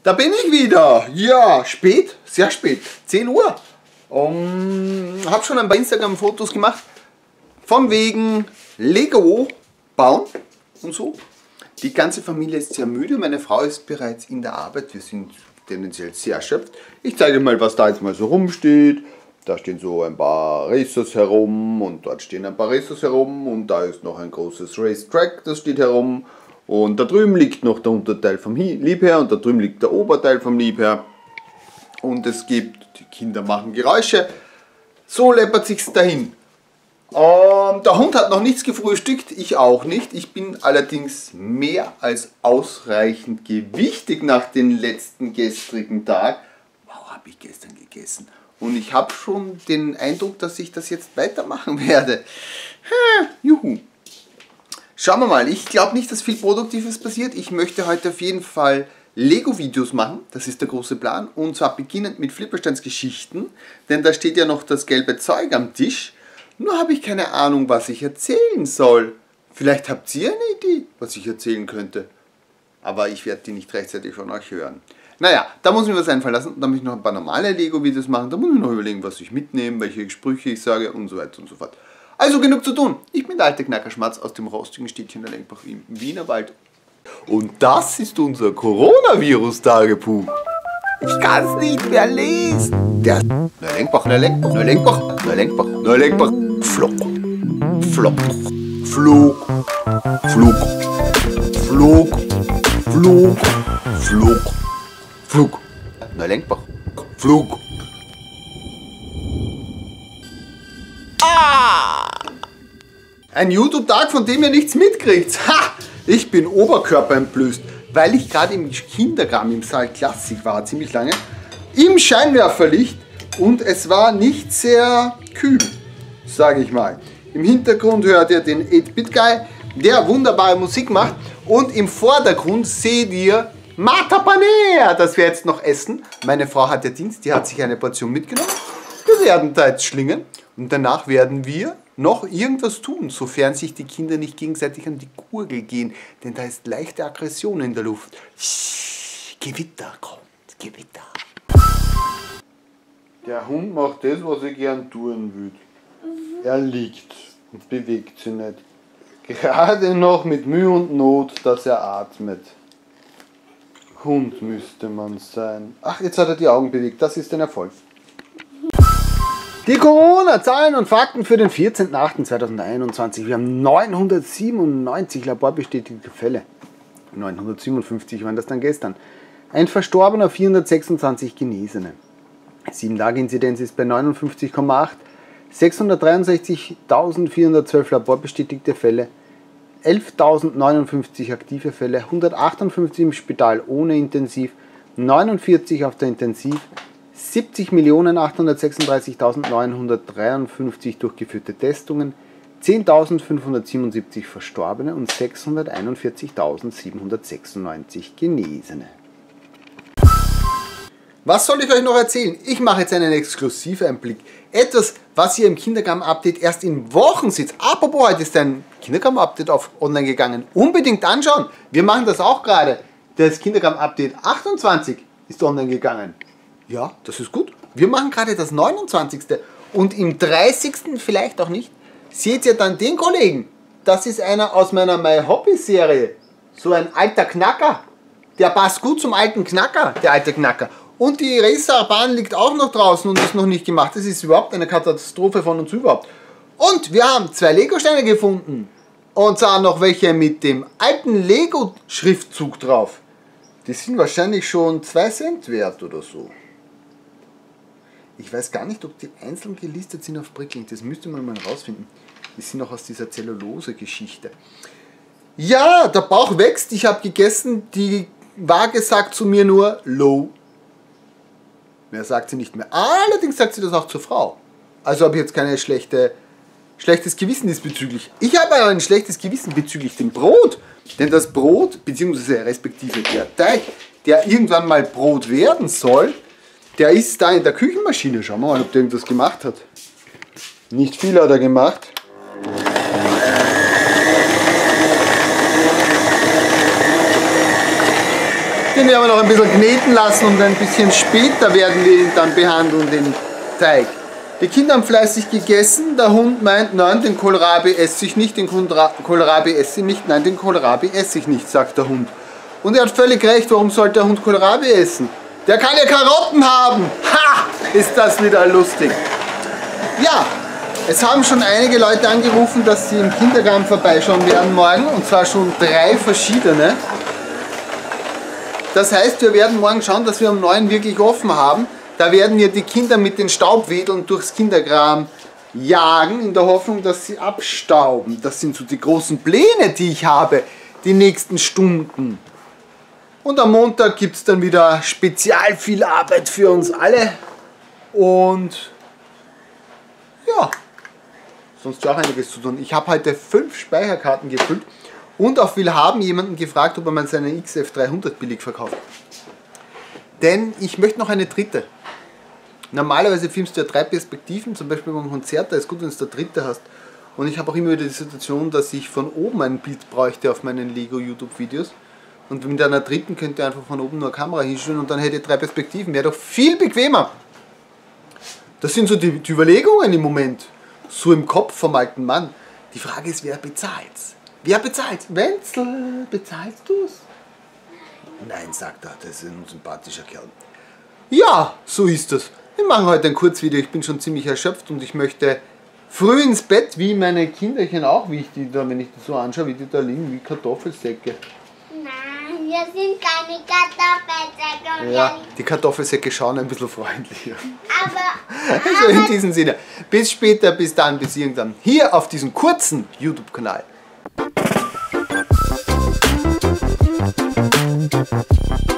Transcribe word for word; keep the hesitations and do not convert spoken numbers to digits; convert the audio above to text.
Da bin ich wieder. Ja, spät, sehr spät. zehn Uhr. Um, habe schon ein paar Instagram-Fotos gemacht. Von wegen Lego bauen und so. Die ganze Familie ist sehr müde. Meine Frau ist bereits in der Arbeit. Wir sind tendenziell sehr erschöpft. Ich zeige mal, was da jetzt mal so rumsteht. Da stehen so ein paar Racers herum und dort stehen ein paar Racers herum und da ist noch ein großes Racetrack, das steht herum. Und da drüben liegt noch der Unterteil vom Liebherr und da drüben liegt der Oberteil vom Liebherr. Und es gibt, die Kinder machen Geräusche. So läppert sich's dahin. Ähm, der Hund hat noch nichts gefrühstückt, ich auch nicht. Ich bin allerdings mehr als ausreichend gewichtig nach dem letzten gestrigen Tag. Wow, habe ich gestern gegessen. Und ich habe schon den Eindruck, dass ich das jetzt weitermachen werde. Ha, juhu. Schauen wir mal, ich glaube nicht, dass viel Produktives passiert. Ich möchte heute auf jeden Fall Lego-Videos machen, das ist der große Plan. Und zwar beginnend mit Flippersteins Geschichten, denn da steht ja noch das gelbe Zeug am Tisch. Nur habe ich keine Ahnung, was ich erzählen soll. Vielleicht habt ihr eine Idee, was ich erzählen könnte. Aber ich werde die nicht rechtzeitig von euch hören. Naja, da muss ich mir was einfallen lassen. Da muss ich noch ein paar normale Lego-Videos machen. Da muss ich noch überlegen, was ich mitnehme, welche Sprüche ich sage und so weiter und so fort. Also genug zu tun. Ich bin der alte Knackerschmatz aus dem rostigen Städtchen der Lenkbach im Wienerwald. Und das ist unser Coronavirus-Tagebuch. Ich kann es nicht mehr lesen. Der Lenkbach, Lenkbach, Lenkbach, Lenkbach, Lenkbach. Flog, Flog, Flug, Flug, Flug, Flug, Flug, Flug. Lenkbach, Flug. Ah! Ein YouTube-Tag, von dem ihr nichts mitkriegt. Ha! Ich bin oberkörperentblößt, weil ich gerade im Kindergarten im Saal Klassik war, ziemlich lange, im Scheinwerferlicht und es war nicht sehr kühl, sage ich mal. Im Hintergrund hört ihr den acht Bit Guy, der wunderbare Musik macht und im Vordergrund seht ihr Mata Panea, das wir jetzt noch essen. Meine Frau hat ja Dienst, die hat sich eine Portion mitgenommen. Wir werden da jetzt schlingen und danach werden wir noch irgendwas tun, sofern sich die Kinder nicht gegenseitig an die Gurgel gehen, denn da ist leichte Aggression in der Luft. Gewitter kommt, Gewitter. Der Hund macht das, was er gern tun will. Er liegt und bewegt sich nicht. Gerade noch mit Mühe und Not, dass er atmet. Hund müsste man sein. Ach, jetzt hat er die Augen bewegt, das ist ein Erfolg. Die Corona-Zahlen und Fakten für den vierzehnten achten zweitausendeinundzwanzig. Wir haben neunhundertsiebenundneunzig laborbestätigte Fälle. neunhundertsiebenundfünfzig waren das dann gestern. Ein Verstorbener, vierhundertsechsundzwanzig Genesene. sieben Tage Inzidenz ist bei neunundfünfzig Komma acht. sechshundertdreiundsechzigtausendvierhundertzwölf laborbestätigte Fälle. elftausendneunundfünfzig aktive Fälle. hundertachtundfünfzig im Spital ohne Intensiv. neunundvierzig auf der Intensiv. siebzig Millionen achthundertsechsunddreißigtausendneunhundertdreiundfünfzig durchgeführte Testungen, zehntausendfünfhundertsiebenundsiebzig Verstorbene und sechshunderteinundvierzigtausendsiebenhundertsechsundneunzig Genesene. Was soll ich euch noch erzählen? Ich mache jetzt einen Exklusiveinblick. Etwas, was ihr im Kindergarten-Update erst in Wochen seht. Apropos, heute ist ein Kindergarten-Update auf online gegangen. Unbedingt anschauen. Wir machen das auch gerade. Das Kindergarten-Update achtundzwanzig ist online gegangen. Ja, das ist gut. Wir machen gerade das neunundzwanzigste und im dreißigsten vielleicht auch nicht. Seht ihr dann den Kollegen? Das ist einer aus meiner My Hobby Serie. So ein alter Knacker. Der passt gut zum alten Knacker, der alte Knacker. Und die Racerbahn liegt auch noch draußen und ist noch nicht gemacht. Das ist überhaupt eine Katastrophe von uns überhaupt. Und wir haben zwei Lego-Steine gefunden. Und zwar noch welche mit dem alten Lego-Schriftzug drauf. Die sind wahrscheinlich schon zwei Cent wert oder so. Ich weiß gar nicht, ob die einzeln gelistet sind auf Bricklink. Das müsste man mal rausfinden. Die sind noch aus dieser Zellulose-Geschichte. Ja, der Bauch wächst. Ich habe gegessen. Die Waage sagt zu mir nur low. Mehr sagt sie nicht mehr. Allerdings sagt sie das auch zur Frau. Also habe ich jetzt keine schlechte, schlechtes Gewissen diesbezüglich. Ich habe aber ein schlechtes Gewissen bezüglich dem Brot. Denn das Brot, beziehungsweise respektive der Teig, der irgendwann mal Brot werden soll, der ist da in der Küchenmaschine. Schauen wir mal, ob der irgendwas gemacht hat. Nicht viel hat er gemacht. den werden wir noch ein bisschen kneten lassen und ein bisschen später werden wir ihn dann behandeln, den Teig. Die Kinder haben fleißig gegessen, der Hund meint, nein, den Kohlrabi esse ich nicht, den Kohlrabi esse ich nicht, nein, den Kohlrabi esse ich nicht, sagt der Hund. Und er hat völlig recht, warum sollte der Hund Kohlrabi essen? Der kann ja Karotten haben! Ha! Ist das wieder lustig. Ja, es haben schon einige Leute angerufen, dass sie im Kindergarten vorbeischauen werden morgen, und zwar schon drei verschiedene. Das heißt, wir werden morgen schauen, dass wir um neun wirklich offen haben. Da werden wir die Kinder mit den Staubwedeln durchs Kindergraben jagen, in der Hoffnung, dass sie abstauben. Das sind so die großen Pläne, die ich habe, die nächsten Stunden. Und am Montag gibt es dann wieder spezial viel Arbeit für uns alle. Und ja, sonst auch einiges zu tun. Ich habe heute fünf Speicherkarten gefüllt und auf Willhaben jemanden gefragt, ob er mal seine X F dreihundert billig verkauft. Denn ich möchte noch eine dritte. Normalerweise filmst du ja drei Perspektiven, zum Beispiel beim Konzert, da ist gut, wenn du eine dritte hast. Und ich habe auch immer wieder die Situation, dass ich von oben ein Bild bräuchte auf meinen Lego YouTube-Videos. Und mit einer dritten könnte ich einfach von oben nur eine Kamera hinstellen und dann hätte ich drei Perspektiven. Wäre doch viel bequemer. Das sind so die, die Überlegungen im Moment. So im Kopf vom alten Mann. Die Frage ist, wer bezahlt's? Wer bezahlt's? Wenzel, bezahlst du's? Nein, sagt er, das ist ein sympathischer Kerl. Ja, so ist das. Wir machen heute ein Kurzvideo. Ich bin schon ziemlich erschöpft und ich möchte früh ins Bett, wie meine Kinderchen auch, wie ich die da, wenn ich die so anschaue, wie die da liegen, wie Kartoffelsäcke. Nein, wir sind keine Kartoffelsäcke. Ja, die Kartoffelsäcke schauen ein bisschen freundlicher. Aber, Also in diesem Sinne, bis später, bis dann, bis irgendwann. Hier auf diesem kurzen YouTube-Kanal.